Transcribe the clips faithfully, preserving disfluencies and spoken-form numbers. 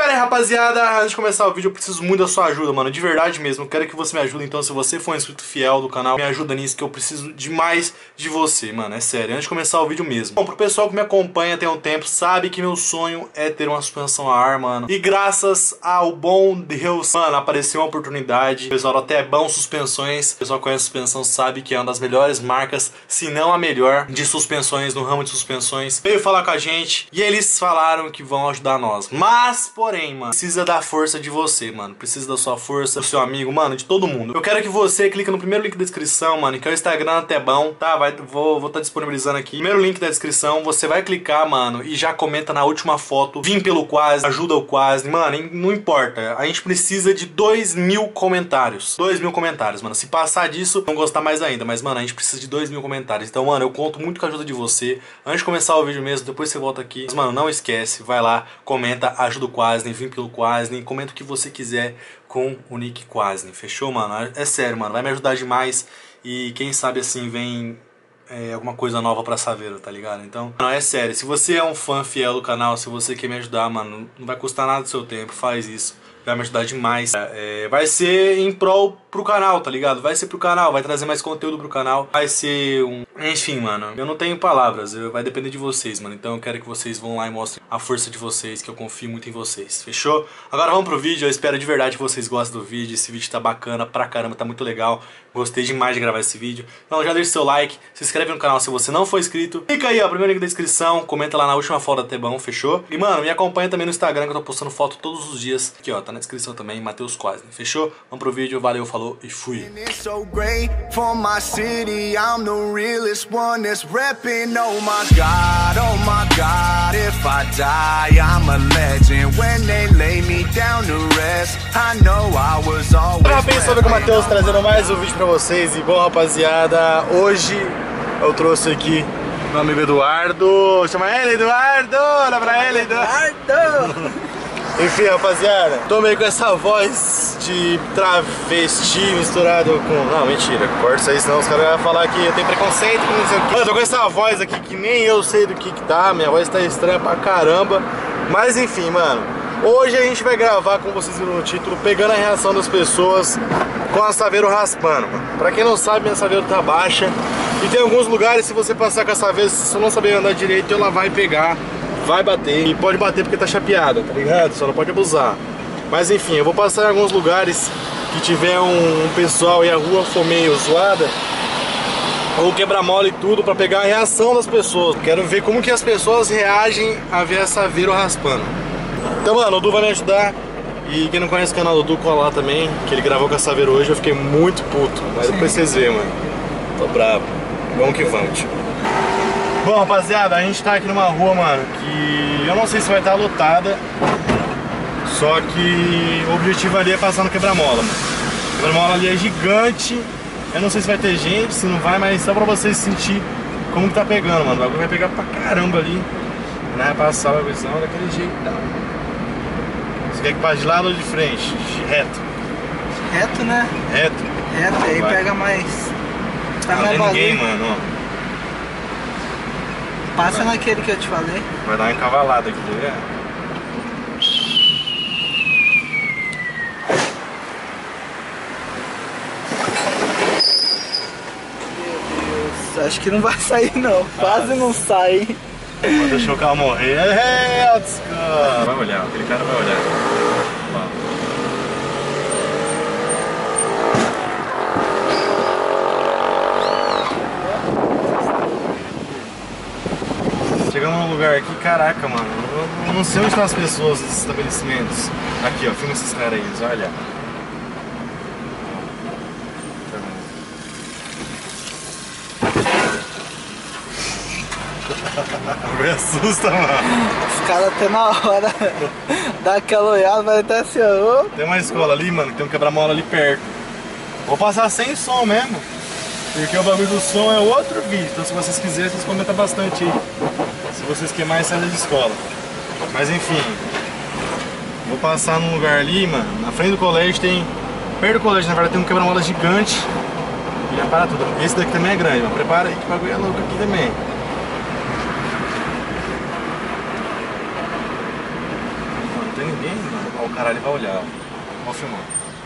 Bora, rapaziada, antes de começar o vídeo eu preciso muito da sua ajuda, mano, de verdade mesmo. Eu quero que você me ajude, então se você for um inscrito fiel do canal, me ajuda nisso que eu preciso demais de você, mano, é sério, antes de começar o vídeo mesmo. Bom, pro pessoal que me acompanha tem um tempo, sabe que meu sonho é ter uma suspensão a ar, mano. E graças ao bom Deus, mano, apareceu uma oportunidade. O pessoal até é bom suspensões, o pessoal que conhece suspensão sabe que é uma das melhores marcas, se não a melhor, de suspensões, no ramo de suspensões. Veio falar com a gente e eles falaram que vão ajudar nós. Mas, porém, mano, precisa da força de você, mano. Precisa da sua força, do seu amigo, mano, de todo mundo. Eu quero que você clique no primeiro link da descrição, mano, que é o Instagram até bom, tá? Vai, vou vou tá disponibilizando aqui. Primeiro link da descrição, você vai clicar, mano, e já comenta na última foto. Vim pelo Quase, ajuda o Quase. Mano, não importa. A gente precisa de dois mil comentários. dois mil comentários, mano. Se passar disso, não gostar mais ainda. Mas, mano, a gente precisa de dois mil comentários. Então, mano, eu conto muito com a ajuda de você. Antes de começar o vídeo mesmo, depois você volta aqui. Mas, mano, não esquece, vai lá, comenta, ajuda o Quasne, vim pelo Quasne, comenta o que você quiser com o nick Quasne, fechou, mano? É sério, mano, vai me ajudar demais e quem sabe assim vem é, alguma coisa nova pra Saveiro, tá ligado? Então, não, é sério, se você é um fã fiel do canal, se você quer me ajudar, mano, não vai custar nada do seu tempo, faz isso. Vai me ajudar demais. É, vai ser em prol pro canal, tá ligado? Vai ser pro canal, vai trazer mais conteúdo pro canal. Vai ser um... Enfim, mano, eu não tenho palavras, eu... vai depender de vocês, mano. Então eu quero que vocês vão lá e mostrem a força de vocês, que eu confio muito em vocês, fechou? Agora vamos pro vídeo, eu espero de verdade que vocês gostem do vídeo. Esse vídeo tá bacana pra caramba, tá muito legal. Gostei demais de gravar esse vídeo. Então já deixa seu like, se inscreve no canal se você não for inscrito. Clica aí, ó, primeiro link da descrição, comenta lá na última foto até bom, fechou? E, mano, me acompanha também no Instagram, que eu tô postando foto todos os dias. Aqui, ó, tá na descrição também, Matheus Quasne, fechou? Vamos pro vídeo, valeu, falou e fui. Parabéns, sobre com o Matheus, trazendo mais um vídeo pra vocês. E bom, rapaziada, hoje eu trouxe aqui meu amigo Eduardo. Chama ele, Eduardo! Olha pra ele, Eduardo! Enfim, rapaziada, tô meio com essa voz de travesti misturado com... Não, mentira, corta isso aí, senão os caras vão falar que eu tenho preconceito com não sei o que. Mano, eu tô com essa voz aqui que nem eu sei do que que tá, minha voz tá estranha pra caramba. Mas enfim, mano, hoje a gente vai gravar, como vocês viram no título, pegando a reação das pessoas com a Saveiro raspando, mano. Pra quem não sabe, minha Saveiro tá baixa. E tem alguns lugares, se você passar com a Saveiro, se você não saber andar direito, ela vai pegar, vai bater. E pode bater porque tá chapeada, tá ligado? Só não pode abusar. Mas enfim, eu vou passar em alguns lugares que tiver um, um pessoal e a rua for meio zoada, ou quebra-mola e tudo, pra pegar a reação das pessoas. Quero ver como que as pessoas reagem a ver a Saveiro raspando. Então, mano, o Du vai me ajudar. E quem não conhece o canal do Du, cola lá também, que ele gravou com a Saveiro hoje. Eu fiquei muito puto, mas depois vocês verem, mano. Tô bravo. Vamos que vamos, tio. Bom, rapaziada, a gente tá aqui numa rua, mano, que eu não sei se vai estar lotada. Só que o objetivo ali é passar no quebra-mola, mano. O quebra-mola ali é gigante. Eu não sei se vai ter gente, se não vai, mas só pra vocês sentir como que tá pegando, mano. O bagulho vai pegar pra caramba ali. Né? Passar a visão daquele jeito. Você quer que passe de lado ou de frente? Reto. Reto, né? Reto. Reto, aí vai. Pega mais... Tá não mais tem ninguém, bagulho. mano, ó. Passa vai. Naquele que eu te falei. Vai dar uma encavalada aqui, tá vendo? Acho que não vai sair não, quase não sai. Pode deixar o carro morrer. É, Otska! Vai olhar, aquele cara vai olhar. Chegamos num lugar aqui, caraca, mano. Eu não sei onde estão as pessoas desses estabelecimentos. Aqui, ó, filma esses caras aí, olha. Me assusta, mano. Os caras até na hora dá aquela olhada, vai até assim, ó. Tem uma escola ali, mano, que tem um quebra-mola ali perto. Vou passar sem som mesmo, porque o bagulho do som é outro vídeo. Então se vocês quiserem, vocês comentam bastante aí. Se vocês querem mais saída de escola. Mas enfim, vou passar num lugar ali, mano. Na frente do colégio tem... Perto do colégio, na verdade, tem um quebra-mola gigante. E já para tudo. Esse daqui também é grande, mas prepara aí que o bagulho é louco aqui também. Não tem ninguém. mano. Ó, o caralho vai olhar, ó. Vou filmar.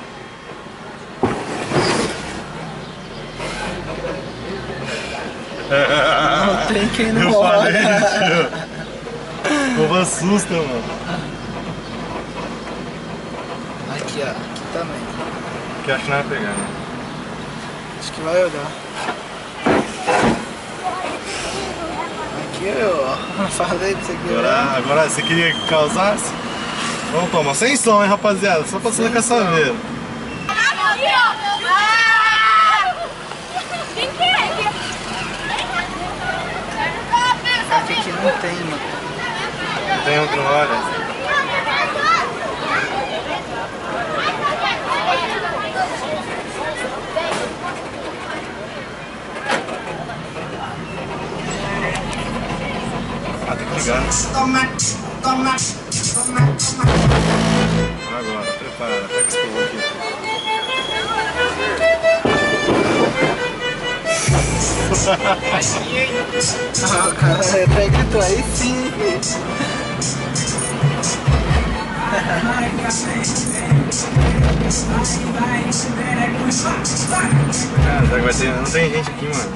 Não tem quem não Eu olha. falei, tio. O povo assusta, mano. Aqui, ó. Aqui também. Que acho que não vai pegar, né? Acho que vai olhar. Aqui, ó. Falei pra você que Agora, agora você queria que causasse? Vamos tomar sem som, hein, rapaziada? Só passando com a saveira. Aqui, aqui não tem, mano. Tem outro, olha. Ah, tem que ligar, né? Agora, prepara, pega esse povo aqui. Ah, o cara até gritou aí sim. Cara, será que vai ter... Não tem gente aqui, mano.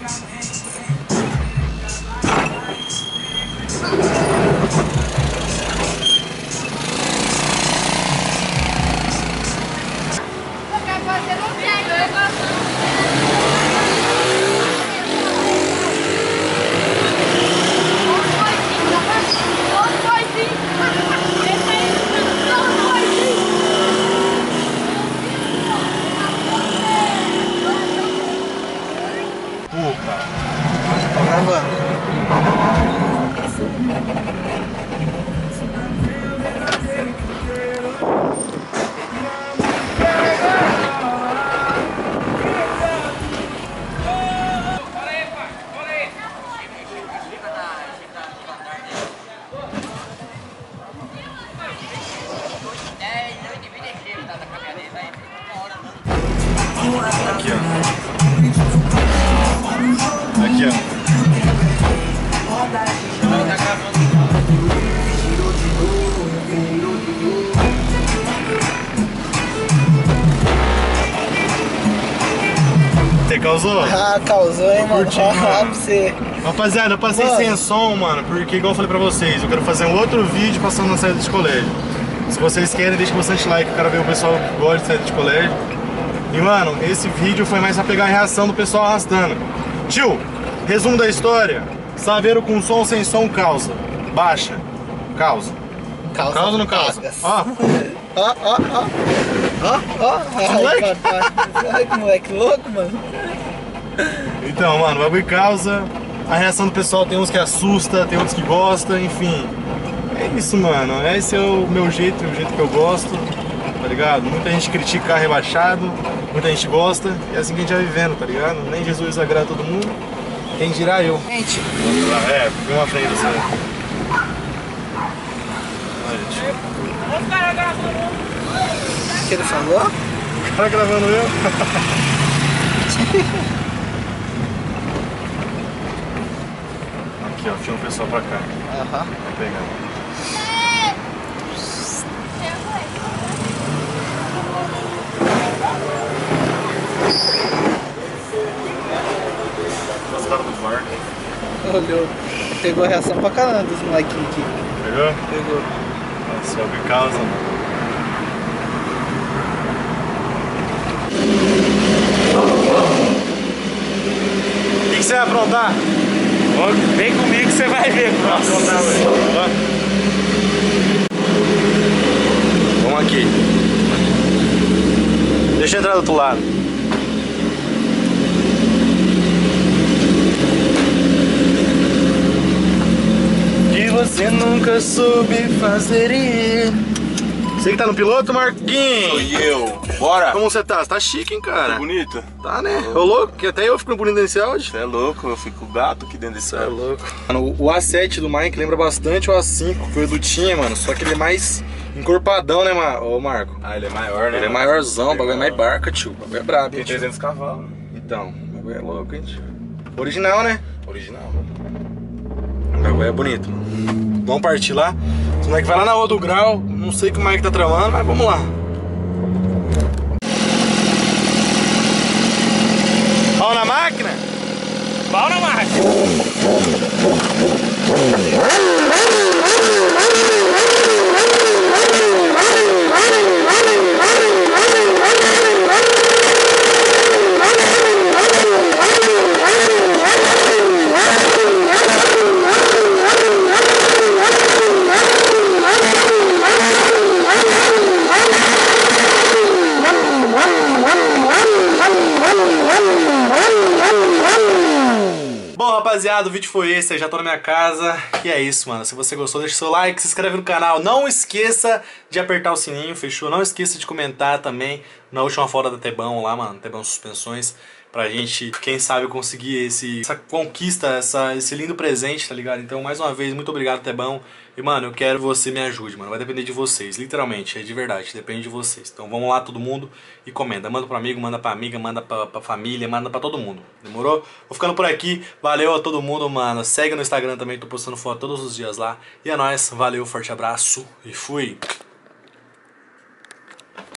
Tô gravando. Aqui, ó. Aqui, ó. Você causou? Ah, causou, hein, mano? Curti, Ó, mano. pra você. Rapaziada, eu passei Mano. sem som, mano, porque igual eu falei pra vocês, eu quero fazer um outro vídeo passando na saída de colégio. Se vocês querem, deixem bastante like, eu quero ver o pessoal que gosta de saída de colégio. E, mano, esse vídeo foi mais pra pegar a reação do pessoal arrastando. Tio, resumo da história. Saveiro com som, sem som, causa. Baixa. Causa. Causa, Causa ou não causa? pagas. Ó, Ó, ó, ó. Ó, ó. Ai, moleque. papai. Ai, que moleque louco, mano. então, mano, o bagulho causa. A reação do pessoal tem uns que assusta, tem outros que gostam, enfim. É isso, mano. Esse é o meu jeito, o jeito que eu gosto, tá ligado? Muita gente critica carro rebaixado, muita gente gosta, e é assim que a gente vai vivendo, tá ligado? Nem Jesus agrada todo mundo, quem dirá eu. Gente, É, fica uma frente dessa. Olha, tio. o que ele falou? O cara gravando eu. Aqui, ó, tinha um pessoal pra cá. Aham. Vou pegar. Os caras do bar. Olhou. Pegou a reação pra caramba dos molequinhos aqui. Pegou? Pegou. Nossa, sobe causa, mano. O que, que você vai aprontar? Vem comigo que você vai ver. Nossa, vamos aqui. Deixa eu entrar do outro lado. Que você nunca soube fazer ir. Você que tá no piloto, Marquinhos? Sou eu. Bora. Como você tá? Você tá chique, hein, cara? Bonito? Tá, né? Ô, louco, que até eu fico bonito nesse áudio. Você é louco, eu fico gato aqui dentro desse É louco. Mano, o A sete do Mike lembra bastante o A cinco, que foi o do Tinha, mano. Só que ele é mais encorpadão, né, Mar... ô, Marco? Ah, ele é maior, né? Ele é maiorzão, o bagulho é mais barca, tio. O bagulho é brabo, Tem hein, tio? trezentos cavalos. Então, o bagulho é louco, hein, tio? Original, né? Original. O bagulho é bonito. Vamos partir lá. Só Como é que vai lá na Rua do Grau? Não sei como é que tá tramando, mas vamos lá. Pau na máquina? Pau na máquina! Bom, rapaziada, o vídeo foi esse, já tô na minha casa. E é isso, mano. Se você gostou, deixa seu like, se inscreve no canal. Não esqueça de apertar o sininho, fechou? Não esqueça de comentar também na última foto da Tebão lá, mano. Tebão Suspensões. Pra gente, quem sabe, conseguir esse, essa conquista, essa, esse lindo presente, tá ligado? Então, mais uma vez, muito obrigado, Tebão. E, mano, eu quero que você me ajude, mano. Vai depender de vocês, literalmente, é de verdade, depende de vocês. Então, vamos lá, todo mundo, e comenta. Manda pro amigo, manda pra amiga, manda pra, pra família, manda pra todo mundo. Demorou? Vou ficando por aqui. Valeu a todo mundo, mano. Segue no Instagram também, tô postando foto todos os dias lá. E é nóis, valeu, forte abraço e fui!